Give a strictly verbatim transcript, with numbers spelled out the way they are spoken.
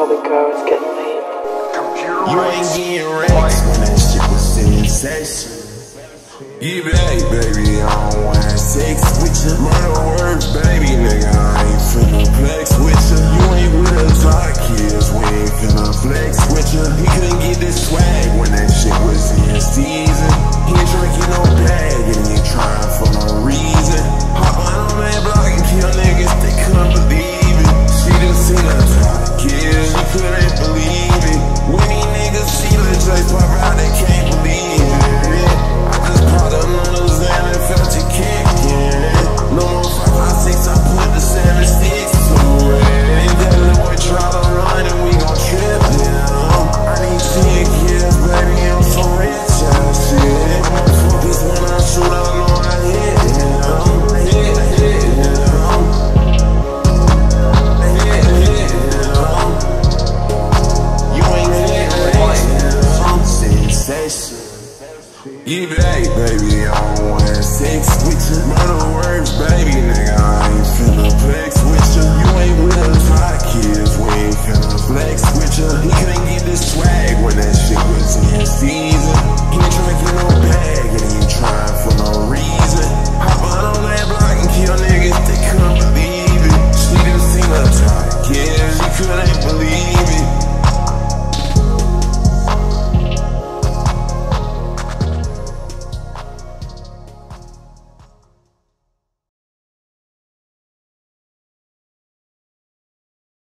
probably go, it's getting late. You ain't getting racks when that shit was sensation. You back, baby, I don't want sex with you. Murder words, baby, nigga, I ain't finna flex with you. You ain't with us, our kids, we ain't finna flex with you. He couldn't get this swag when that shit was in season. He ain't drinking no bag and he trying for no reason. Hop on a man block and kill niggas, they couldn't believe it. She done seen us hot kids, she couldn't believe it. When these niggas see the J's pop out, they can't believe it. Part of numbers and it felt you kicking. No more five, five, six, I put the seven sticks to it. That little boy try to run and we gon' trip him. I need ten kids, baby, I'm so rich, I shit. Motherfuckers when I shoot, I know I hit him. Hit, hit him. Hit, hit him. You ain't hit him. Sensation. You back, baby, I don't want sex with you. Murder words, baby, nigga, I ain't finna flex with you. You ain't with us, hot kids, we ain't finna flex with you. He couldn't get this swag when that shit was in season. He ain't tryna get no